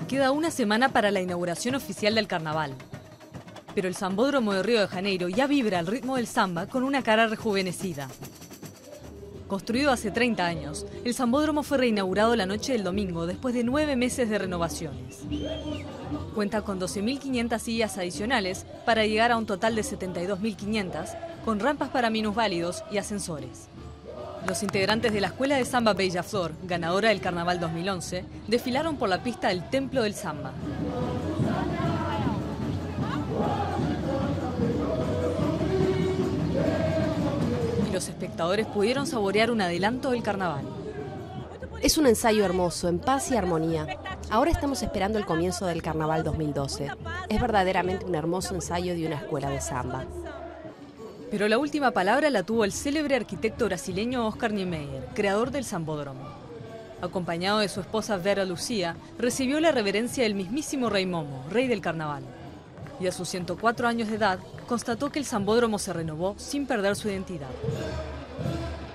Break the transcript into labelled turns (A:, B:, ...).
A: Queda una semana para la inauguración oficial del carnaval. Pero el Sambódromo de Río de Janeiro ya vibra al ritmo del samba con una cara rejuvenecida. Construido hace 30 años, el Sambódromo fue reinaugurado la noche del domingo después de 9 meses de renovaciones. Cuenta con 12.500 sillas adicionales para llegar a un total de 72.500, con rampas para minusválidos y ascensores. Los integrantes de la Escuela de Samba Beija-Flor, ganadora del Carnaval 2011, desfilaron por la pista del Templo del Samba. Y los espectadores pudieron saborear un adelanto del carnaval.
B: Es un ensayo hermoso, en paz y armonía. Ahora estamos esperando el comienzo del Carnaval 2012. Es verdaderamente un hermoso ensayo de una escuela de samba.
A: Pero la última palabra la tuvo el célebre arquitecto brasileño Oscar Niemeyer, creador del Sambódromo. Acompañado de su esposa Vera Lucía, recibió la reverencia del mismísimo Rey Momo, rey del carnaval. Y a sus 104 años de edad, constató que el Sambódromo se renovó sin perder su identidad.